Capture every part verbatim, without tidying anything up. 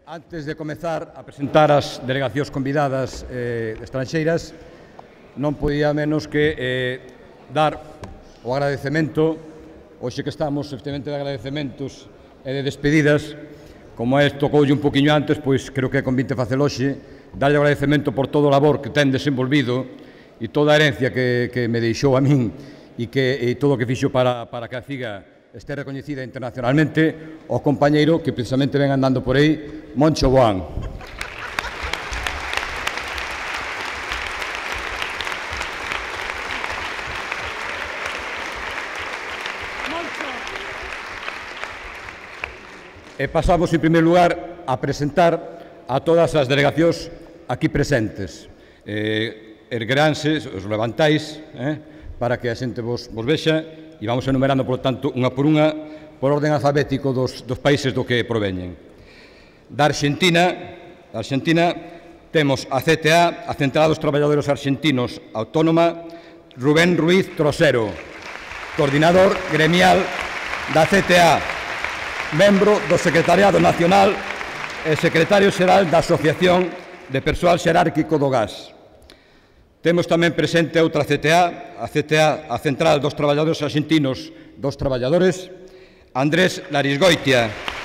Antes de comezar a presentar as delegacións convidadas eh, estranxeiras, non podía menos que eh, dar o agradecemento, hoxe que estamos efectivamente de agradecementos e de despedidas, como é tocoulle un poquinho antes, pois creo que é convite facelo hoxe, darlle agradecemento por todo o labor que ten desenvolvido e toda a herencia que, que me deixou a min e, que, e todo o que fixo para, para que a CIGA este recoñecida internacionalmente, o compañeiro que precisamente ven andando por aí, Moncho Boán. E pasamos, en primeiro lugar, a presentar a todas as delegacións aquí presentes. Eh, ergueranse, os levantáis, eh, para que a xente vos, vos vexa, e vamos enumerando, por tanto, unha por unha, por orden alfabético dos, dos países do que proveñen. Da Argentina, da Argentina temos a C T A, a Central dos Traballadores Argentinos Autónoma, Rubén Ruiz Trosero, coordinador gremial da C T A, membro do Secretariado Nacional e secretario xeral da Asociación de Persoal Xerárquico do Gas. Temos tamén presente outra C T A, a C T A, a Central dos Traballadores Argentinos dos Traballadores, Andrés Larisgoitia.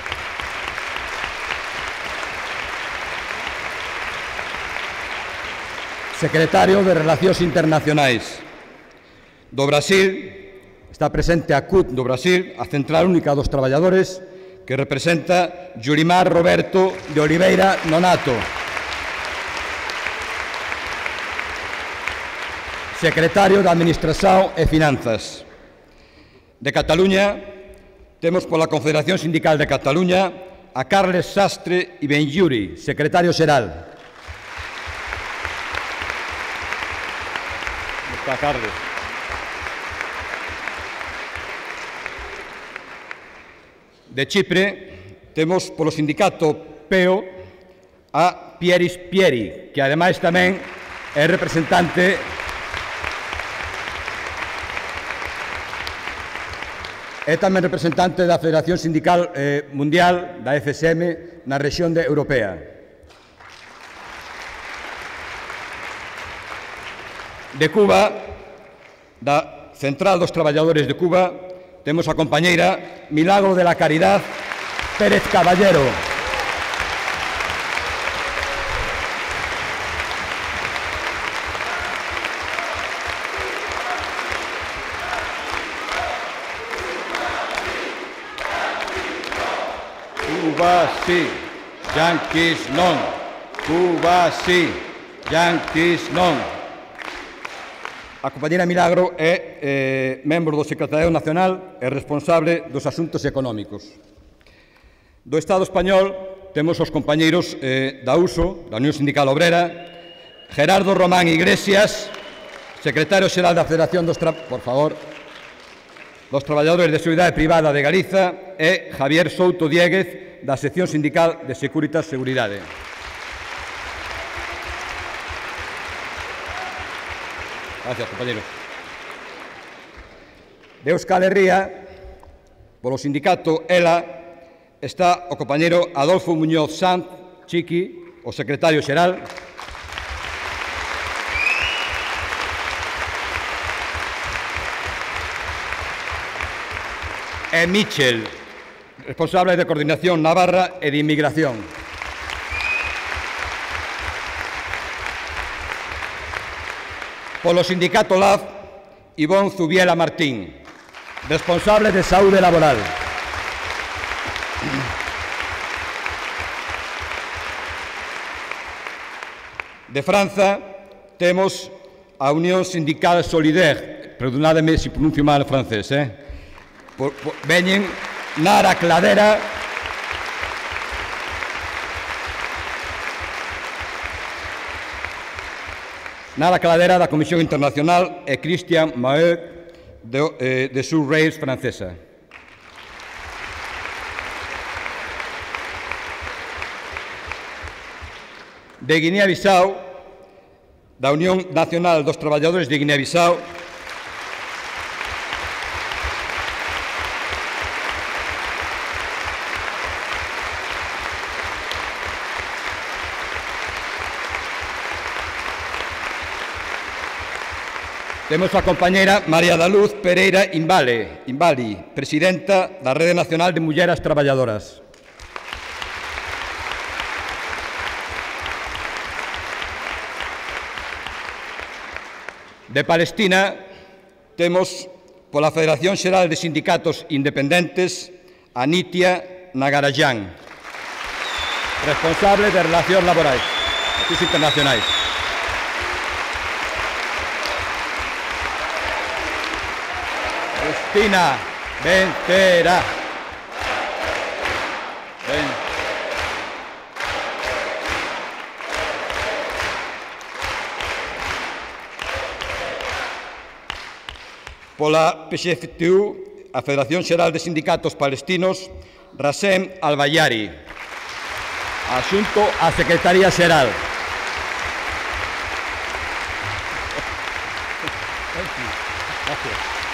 Secretario de Relacións Internacionais. Do Brasil, está presente a C U T do Brasil, a Central Única dos Traballadores, que representa Yurimar Roberto de Oliveira Nonato. Secretario de Administración e Finanzas. De Cataluña, temos pola Confederación Sindical de Cataluña a Carles Sastre i Benlluri, secretario xeral. Está Carles. De Chipre, temos polo sindicato P E O a Pieris Pieri, que ademais tamén é representante É tamén representante da Federación Sindical eh, Mundial, da F S M, na rexión de Europea. De Cuba, da Central dos Traballadores de Cuba, temos a compañeira Milagro de la Caridad Pérez Caballero. Cuba sí, Yankees non. Cuba sí, Yankees non. A compañera Milagro é eh, membro do Secretariado Nacional e responsable dos asuntos económicos. Do Estado español temos os compañeiros eh, da U S O, da Unión Sindical Obrera, Gerardo Román Iglesias, secretario xeral da Federación dos Tra... por favor, dos Traballadores de Seguridade Privada de Galiza e Javier Souto Dieguez, da sección sindical de Securitas Seguridade. Gracias, compañeros. De Euskal Herria, polo sindicato E L A, está o compañeiro Adolfo Muñoz Sanz Chiqui, o secretario xeral. E Michel, responsable de Coordinación Navarra e de Inmigración. Polo sindicato L A F, Ivón Zubiela Martín, responsable de Saúde Laboral. De Franza, temos a Unión Sindical Solidaire, perdonádeme se pronuncio mal francés, eh? Por, por, veñen Nara Cladera, Nara Cladera da Comisión Internacional e Christian Maheu de, eh, de Sur Rails francesa. De Guinea-Bissau, da Unión Nacional dos Traballadores de Guinea-Bissau, Temos a compañeira María da Luz Pereira Invale, Invali, presidenta da Rede Nacional de Mulleres Traballadoras. De Palestina temos pola Federación Xeral de Sindicatos Independentes a Nitia Nagarayan, responsable de Relacións Laborais e Internacionais. Cristina Ventera. Ven. Pola P X F T U, a Federación Xeral de Sindicatos Palestinos, Rasem Albayari. Asunto á Secretaría Xeral. Gracias.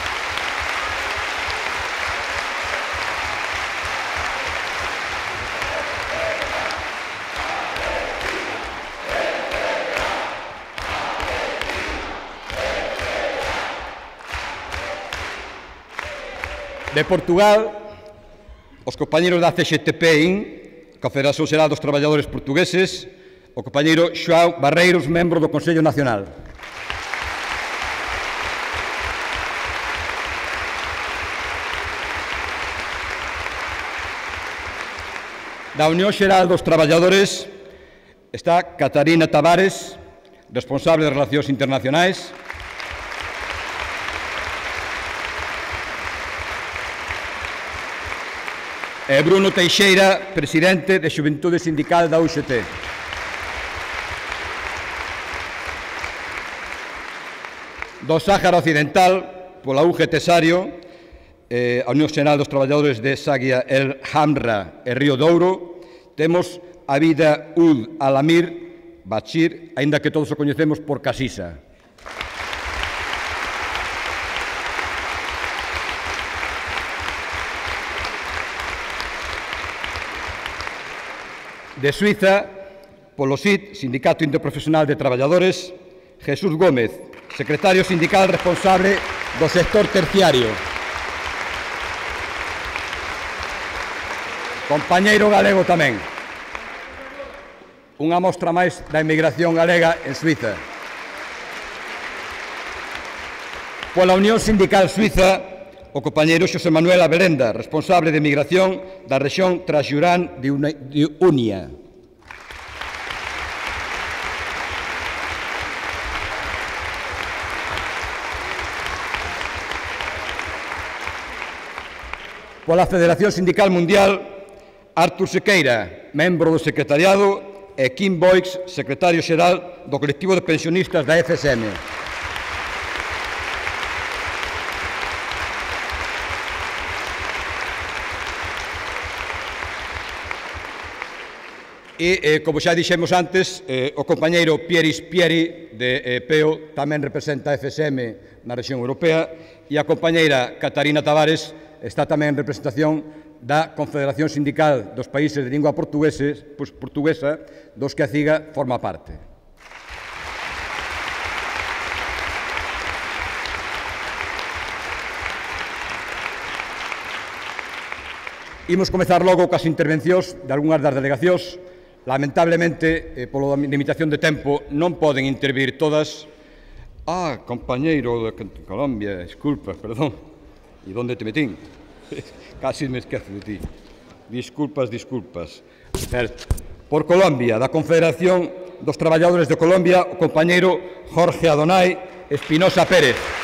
De Portugal, os compañeros da C X T P I N, Confederación Xeral dos Traballadores Portugueses, o compañeiro Xoão Barreiros, membro do Consello Nacional. Da Unión Xeral dos Traballadores está Catarina Tavares, responsable de Relacións Internacionais, e Bruno Teixeira, presidente de Xuventude Sindical da U X T. Do Sáhara Occidental, pola U G T Sario, eh, a Unión Xeral dos Traballadores de Sagia El Hamra e Río Douro, temos a Vida Ul Alamir Bachir, aínda que todos o coñecemos por Casisa. De Suiza, polo S I T, Sindicato Interprofesional de Traballadores, Jesús Gómez, secretario sindical responsable do sector terciario. Compañeiro galego tamén. Unha mostra máis da emigración galega en Suiza. Pola Unión Sindical Suiza, o compañeiro Xosé Manuel Abelenda, responsable de emigración da rexión Transjurán de Unia. Pola Federación Sindical Mundial, Artur Sequeira, membro do secretariado, e Kim Boix, secretario xeral do colectivo de pensionistas da F S M. E, eh, como xa dixemos antes, eh, o compañeiro Pieris Pieri, de eh, P E O, tamén representa a F S M na rexión europea, e a compañeira Catarina Tavares está tamén en representación da Confederación Sindical dos Países de Lingua Portugueses, pues, portuguesa, dos que a CIGA forma parte. Imos comezar logo cas intervencións de algunhas das delegacións. Lamentablemente, eh, polo limitación de tempo, non poden intervir todas. Ah, compañeiro de Colombia, disculpa, perdón. E onde te metín? Casi me esquezo de ti. Disculpas, disculpas. Certo. Por Colombia, da Confederación dos Traballadores de Colombia, o compañeiro Jorge Adonai Espinosa Pérez.